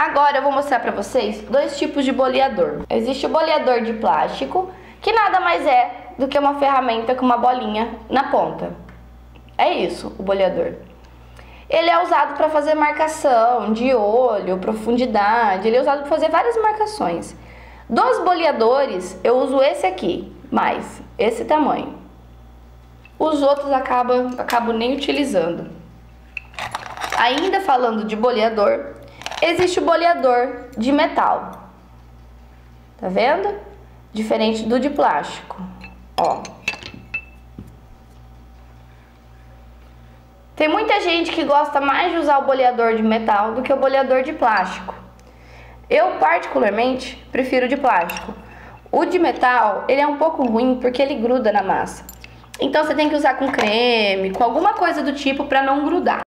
Agora eu vou mostrar pra vocês dois tipos de boleador. Existe o boleador de plástico, que nada mais é do que uma ferramenta com uma bolinha na ponta. É isso, o boleador. Ele é usado para fazer marcação de olho, profundidade, ele é usado para fazer várias marcações. Dos boleadores, eu uso esse aqui, mais esse tamanho. Os outros acabo nem utilizando. Ainda falando de boleador, existe o boleador de metal. Tá vendo? Diferente do de plástico. Ó. Tem muita gente que gosta mais de usar o boleador de metal do que o boleador de plástico. Eu, particularmente, prefiro o de plástico. O de metal, ele é um pouco ruim porque ele gruda na massa. Então você tem que usar com creme, com alguma coisa do tipo para não grudar.